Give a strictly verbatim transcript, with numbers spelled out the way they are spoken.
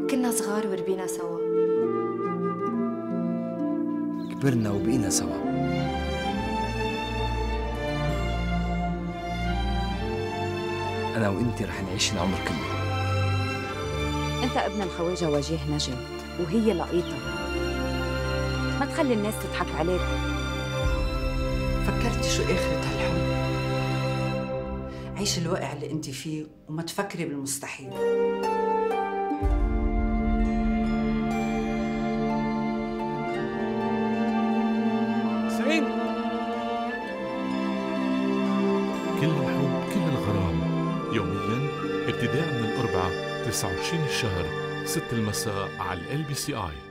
كنا صغار وربينا سوا، كبرنا وبقينا سوا. أنا وإنتي رح نعيش العمر كله. أنت ابن الخواجة وجيه نجم وهي لقيطة، ما تخلي الناس تضحك عليك. فكرتي شو آخرة هالحب؟ عيش الواقع اللي أنت فيه وما تفكري بالمستحيل. سعيد، كل الحب كل الغرام يومياً ابتداء من الأربعاء تسعة وعشرين الشهر ستة المساء على ال بي سي آي.